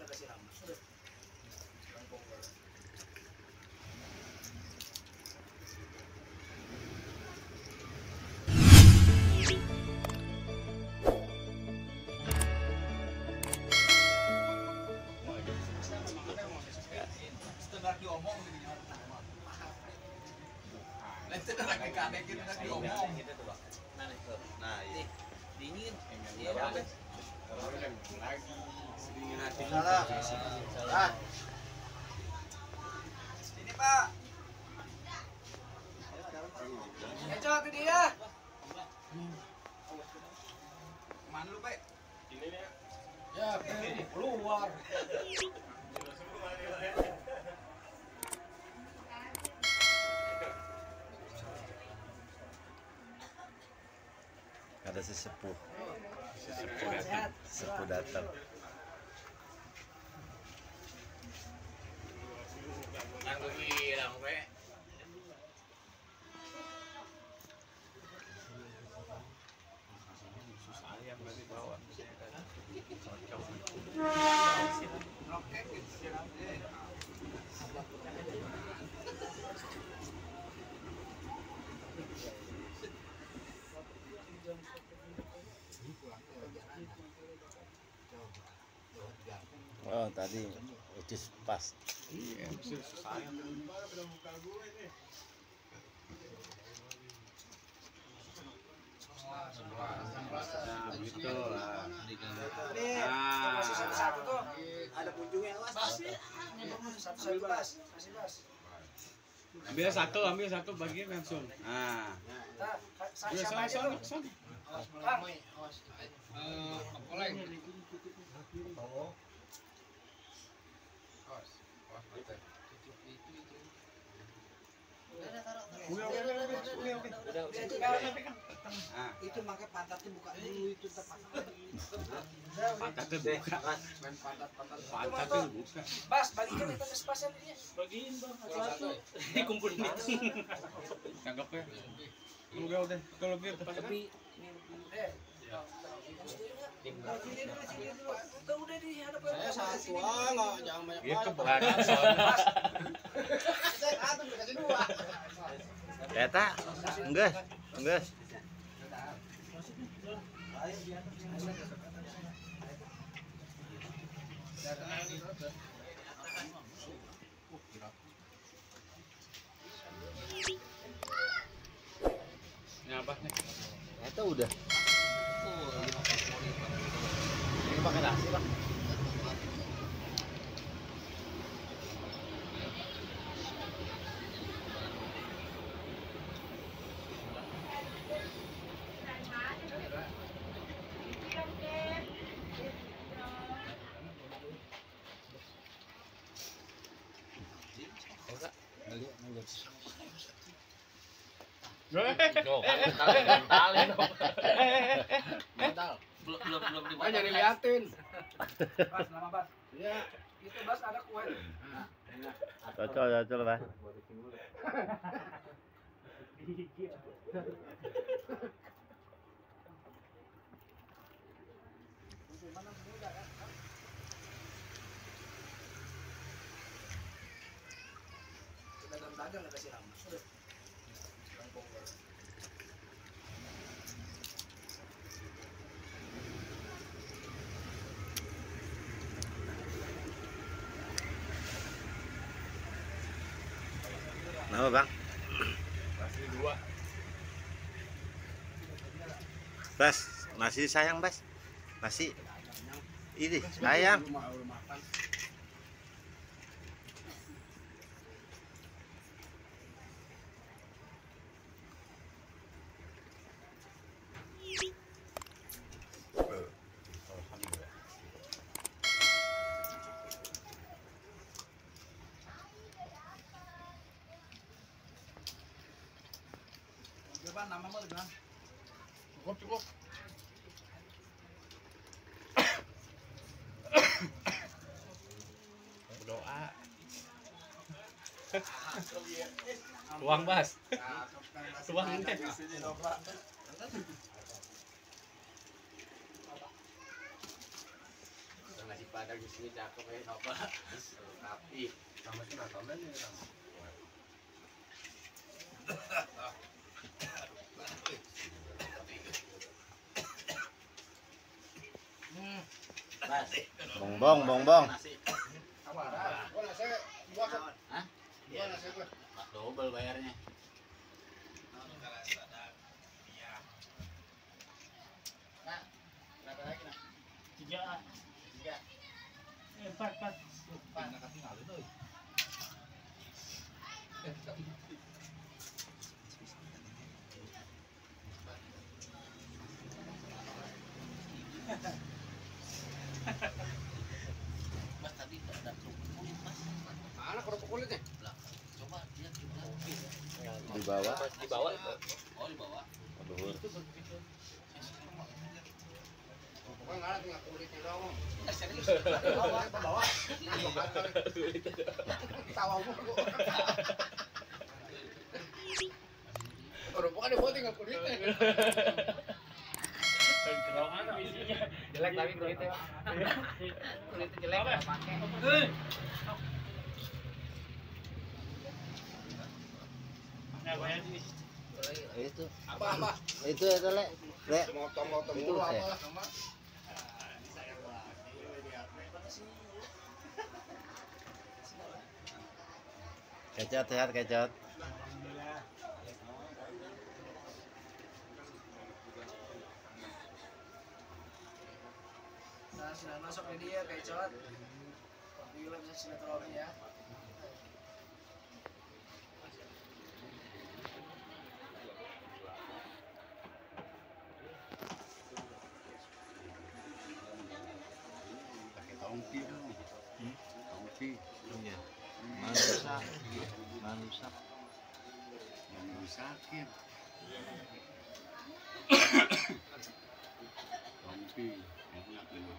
Nah, ini dingin. Salah. Sini Pak. Ngecok ke dia. Kemana lu Pak? Ini nih. Ya, keluar. Ada sesepuh datang. Yang bilang, Pak. Susah yang berarti bawa. Oh, tadi ucis pas. Iya, susah yang. Nah, begitu lah. Nah, satu-satu tuh. Ada kunjungnya Mas. Satu-satu Mas. Kasih Mas. Ambil satu bagian langsung. Nah. Siapa aja tuh? Oleng. Itu makanya pantatnya buka dulu itu tepat. Pantatnya buka. Pantatnya buka. Bas, bagikan itu ke spasial dia. Bagiin bang, satu. Dikumpulin itu. Tanggapnya. Udah, kalau biar Tapi Udah di hadapan satu lah, jangan banyak Iya banyak. kebahagiaan soalnya. Satu dikasih dua. Eta, enggak. Ini apa nih? Eta udah. Ini pakai nasi, Pak. Belum Bas, jadi liatin. nama Bas. Iya. Itu Bas ada kue. Cocok, Pak. Dagang ada siram. Nama, Bang? Nasi dua. Bas, nasi sayang, Bas. Nasi. Ini sayang. Coba nama mau bilang. Cukup. Berdoa. Tuang, Bas. Tuang ini. nasi padang di sini cakep ya, apa? Rapi. Sama sih nontonnya nih. Bongbong, bongbong. Apa? Gua nasi dua sok. Hah? Dua nasi gua. Double bayarnya. Nah, berapa lagi nah? 3. 3. 4. Mas tadi ada kerupuk kulit, Mas. Mana kerupuk kulitnya? Coba lihat juga. Di bawah. Di bawah. Oh, di bawah. Luhur. Gua enggak ada tinggal kulitnya doang. Serius. Bawa ke bawah. Tawa gua. Kerupuk ada buat tinggal kulitnya. Kerongan isinya. Jelek tapi kulitnya. Kulitnya jelek enggak pakai. Nah, banyak sini. Itu. Apa? Itu ada le. Le. Motong-motong Itu, dulu Teh. apa sama. Kecot sehat kecot. Nah, sudah masuk ke dia kayak cot. Gila bisa silaturahmi ya. Pakai tongki dong. Tongki. Iya. Manusak. Manusak. Yang rusakin. Tongki. Enak dulu.